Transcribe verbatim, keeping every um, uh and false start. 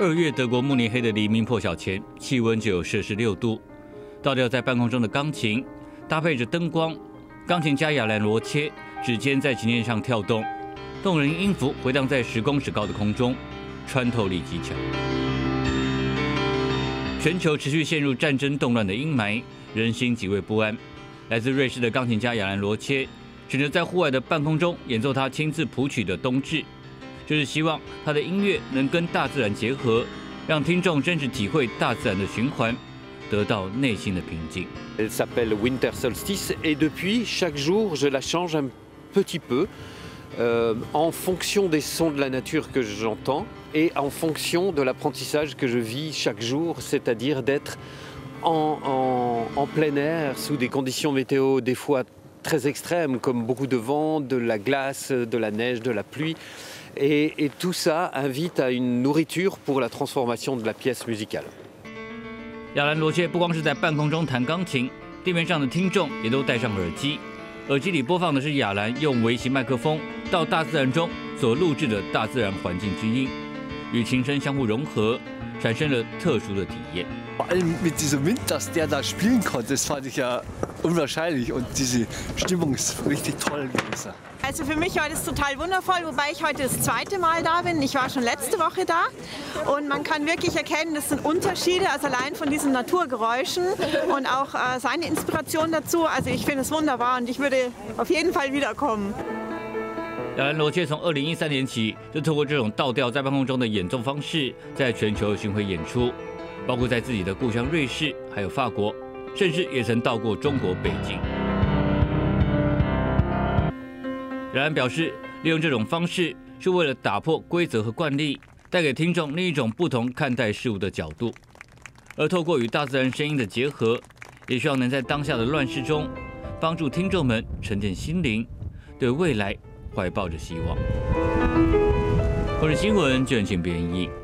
二月德国慕尼黑的黎明破晓前，气温就有摄氏六度。倒吊在半空中的钢琴，搭配着灯光，钢琴家亚兰罗切指尖在琴键上跳动，动人音符回荡在十公尺高的空中，穿透力极强。全球持续陷入战争动乱的阴霾，人心极为不安。来自瑞士的钢琴家亚兰罗切选择在户外的半空中演奏他亲自谱曲的《冬至》。就是希望他的音乐能跟大自然结合，让听众真实体会大自然的循环，得到内心的平静。 Elle s'appelle Winter Solstice et depuis chaque jour je la change un petit peu euh, en fonction des sons de la nature que j'entends et en fonction de l'apprentissage que je vis chaque jour, c'est-à-dire d'être en, en, en plein air sous des conditions météo des fois très extrêmes comme beaucoup de vent, de la glace, de la neige, de la pluie. Et, et tout ça invite à une nourriture pour la transformation de la pièce musicale. 亚兰罗切不光是在半空中弹钢琴，地面上的听众也都戴上耳机，耳机里播放的是亚兰用微型麦克风到大自然中所录制的大自然环境之音，与琴声相互融合，产生了特殊的体验。 Vor allem mit diesem Wind, dass der da spielen konnte, das fand ich ja unwahrscheinlich und diese Stimmung ist richtig toll gewesen. Also für mich war das total wundervoll, wobei ich heute das zweite Mal da bin. Ich war schon letzte Woche da und man kann wirklich erkennen, das sind Unterschiede, also allein von diesen Naturgeräuschen und auch äh, seine Inspiration dazu. Also ich finde es wunderbar und ich würde auf jeden Fall wiederkommen. 亚兰罗切从二零一三年起就透过这种倒吊在半空中的演奏方式，在全球巡回演出，包括在自己的故乡瑞士，还有法国，甚至也曾到过中国北京。亚兰表示，利用这种方式是为了打破规则和惯例，带给听众另一种不同看待事物的角度。而透过与大自然声音的结合，也希望能在当下的乱世中，帮助听众们沉淀心灵，对未来怀抱着希望。或者新闻，卷请编译。